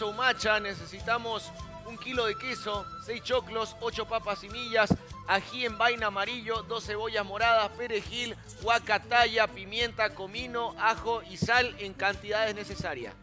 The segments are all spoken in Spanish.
queso humacha, necesitamos 1 kilo de queso, 6 choclos, 8 papas y millas, ají en vaina amarillo, 2 cebollas moradas, perejil, guacataya, pimienta, comino, ajo y sal en cantidades necesarias.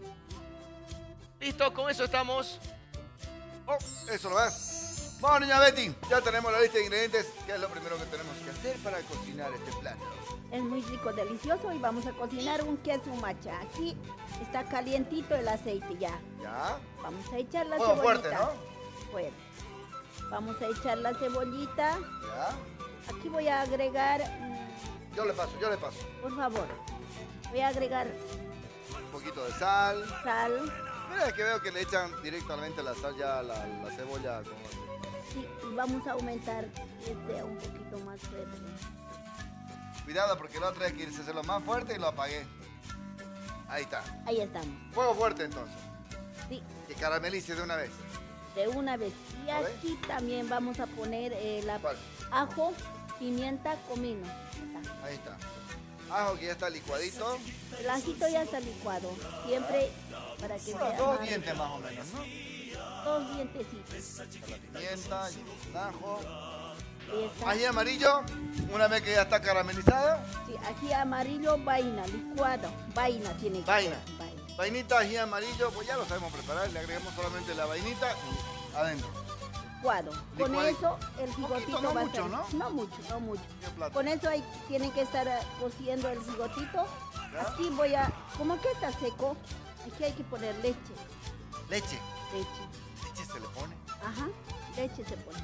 Listo, con eso estamos. Oh, eso lo ves. Vamos, niña Betty, ya tenemos la lista de ingredientes. ¿Qué es lo primero que tenemos que hacer para cocinar este plato? Es muy rico, delicioso y vamos a cocinar un queso humacha. Aquí está calientito el aceite ya. ¿Ya? Vamos a echar la Fuego cebollita. fuerte, ¿no? Fuerte. Vamos a echar la cebollita. ¿Ya? Aquí voy a agregar, Yo le paso. por favor, voy a agregar Un poquito de sal. sal. Mira que veo que le echan directamente la sal ya a la cebolla. Sí, y vamos a aumentar que sea un poquito más fuerte. Cuidado porque la otra vez quise hacerlo más fuerte y lo apagué. Ahí está. Ahí estamos. Fuego fuerte entonces. Sí, Que caramelice de una vez. de una vez. Y A ver. aquí también vamos a poner ¿Cuál? ajo, pimienta, comino. Ahí está. Ajo que ya está licuadito. El ajito ya está licuado. Siempre para que Unos sea 2 más dientes rico. más o menos, ¿no? 2 dientecitos. La pimienta y el ajo. Ahí está. Ají amarillo, una vez que ya está caramelizado. Sí, ají amarillo, vaina, licuado. Vaina tiene que Vaina. ser. Vaina. Vainita, ají amarillo, pues ya lo sabemos preparar. Le agregamos solamente la vainita y adentro. Licuado. Con Licuadito. eso el gigotito no va mucho, a estar. ¿no? No mucho. Qué plato. Con eso ahí tienen que estar cociendo el gigotito. ¿Ya? Aquí voy a, como que está seco, aquí hay que poner leche. Leche. Leche. Leche se le pone. Ajá, leche se pone.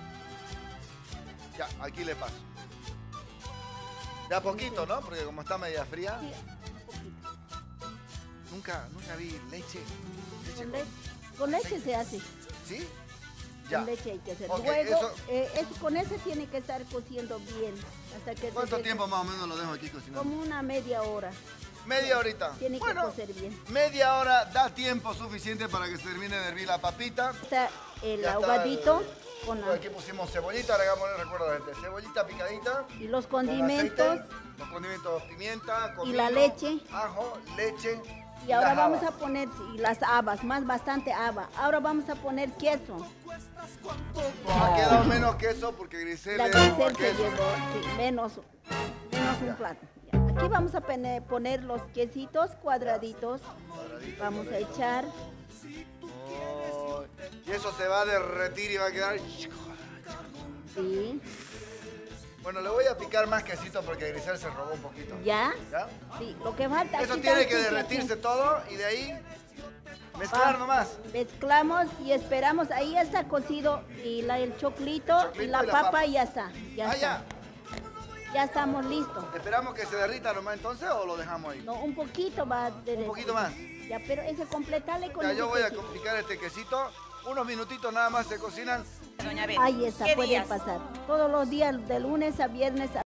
Ya, aquí le paso. De a poquito, ¿no? Porque como está media fría, Sí, un poquito. nunca vi leche. Con leche se hace. ¿Sí? Ya. Con leche hay que hacer. Ok, Luego, con ese tiene que estar cociendo bien. Hasta que ¿Cuánto se- tiempo más o menos lo dejo aquí cocinando? Como una media hora. Media horita. Tiene que Bueno, cocer bien. media hora da tiempo suficiente para que se termine de hervir la papita. Está el Ya está ahogadito con la- Aquí pusimos cebollita, agregámosle, recuerdo, gente. Cebollita picadita. y los con condimentos. aceite, los condimentos, pimienta, comino, la leche. ajo, leche. Y ahora las vamos habas. a poner y las habas, bastante haba. Ahora vamos a poner queso. Ha quedado menos queso porque Grisel La le dejó Grisel se queso. llevó sí, menos un plato. Ya. Aquí vamos a poner los quesitos cuadraditos. Vamos a echar. Oh, y eso se va a derretir y va a quedar... Sí. Bueno, le voy a picar más quesito porque Grisel se robó un poquito. ¿Ya? ¿Ya? Sí, lo que falta. Eso aquí tiene está que el derretirse queso. todo y de ahí mezclar nomás. Mezclamos y esperamos. Ahí ya está cocido y el choclito y la papa ya está. Ya Ah, está. ya. Ya estamos listos. ¿Esperamos que se derrita nomás entonces o lo dejamos ahí? No, un poquito va a derretir. Un poquito más. Ya, pero ese completale con Ya, ese yo voy a quesito. complicar este quesito. Unos minutitos nada más se cocinan. Doña Betty, Ahí está, ¿qué puede días? pasar. Todos los días, de lunes a viernes.